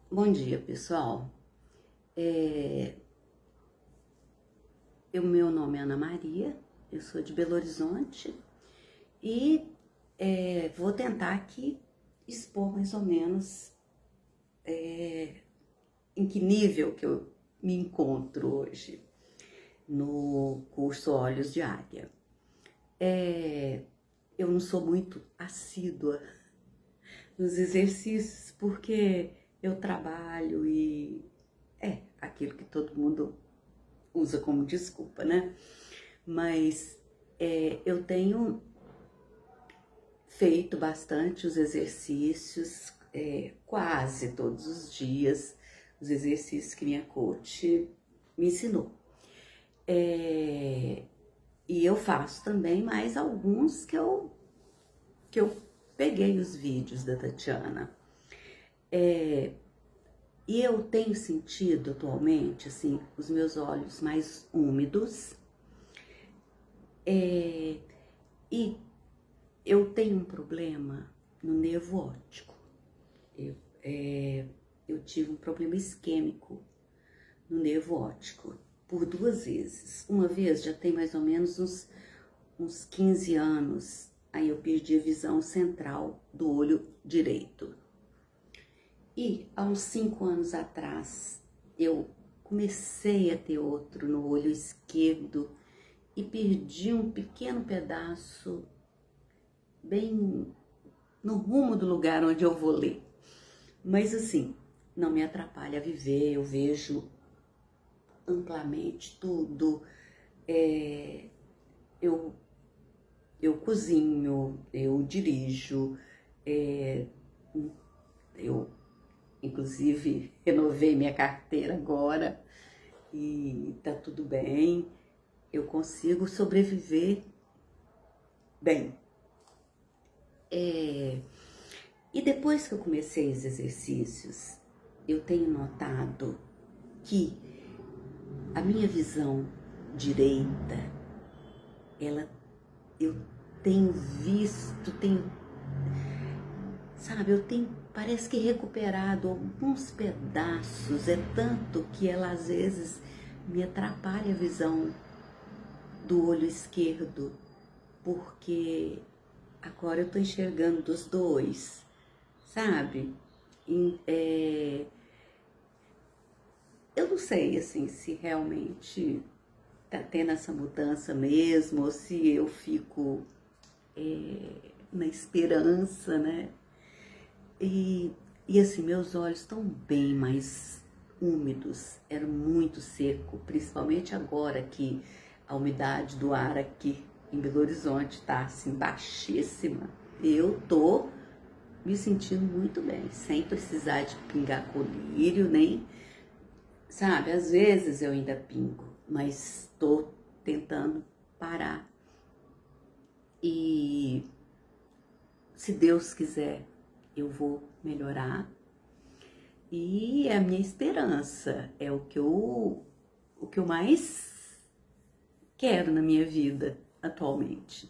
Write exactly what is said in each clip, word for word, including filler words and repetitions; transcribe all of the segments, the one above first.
Bom dia, pessoal. É... O meu nome é Ana Maria, eu sou de Belo Horizonte e é, vou tentar aqui expor mais ou menos é, em que nível que eu me encontro hoje no curso Olhos de Águia. É, eu não sou muito assídua nos exercícios porque eu trabalho e é aquilo que todo mundo usa como desculpa, né? Mas é, eu tenho feito bastante os exercícios, é, quase todos os dias, os exercícios que minha coach me ensinou. É, e eu faço também mais alguns que eu, que eu peguei os vídeos da Tatiana. É, e eu tenho sentido atualmente, assim, os meus olhos mais úmidos. É, e eu tenho um problema no nervo óptico. Eu, é, eu tive um problema isquêmico no nervo óptico por duas vezes. Uma vez já tem mais ou menos uns, uns quinze anos, aí eu perdi a visão central do olho direito. E há uns cinco anos atrás, eu comecei a ter outro no olho esquerdo e perdi um pequeno pedaço bem no rumo do lugar onde eu vou ler. Mas assim, não me atrapalha a viver, eu vejo amplamente tudo. É, eu, eu cozinho, eu dirijo, é, eu inclusive renovei minha carteira agora e tá tudo bem, eu consigo sobreviver bem. É, e depois que eu comecei os exercícios, eu tenho notado que a minha visão direita, ela, eu tenho visto, tenho, sabe, eu tenho, parece que recuperado alguns pedaços, é tanto que ela às vezes me atrapalha a visão do olho esquerdo, porque agora eu tô enxergando dos dois, sabe? E, é, eu não sei, assim, se realmente tá tendo essa mudança mesmo, ou se eu fico é, na esperança, né? E, e assim, meus olhos estão bem mais úmidos, era muito seco, principalmente agora que a umidade do ar aqui em Belo Horizonte tá assim baixíssima. Eu tô me sentindo muito bem, sem precisar de pingar colírio, nem, sabe, às vezes eu ainda pingo, mas tô tentando parar. E se Deus quiser, eu vou melhorar. E é a minha esperança, é o que eu, o que eu mais quero na minha vida atualmente.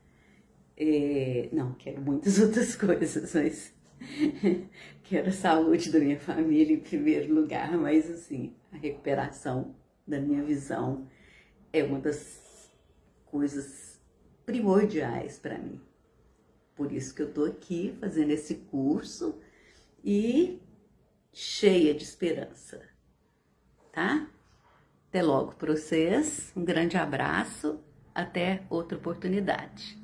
É, não, quero muitas outras coisas, mas quero a saúde da minha família em primeiro lugar, mas assim, a recuperação da minha visão é uma das coisas primordiais para mim. Por isso que eu tô aqui fazendo esse curso e cheia de esperança, tá? Até logo para vocês, um grande abraço, até outra oportunidade.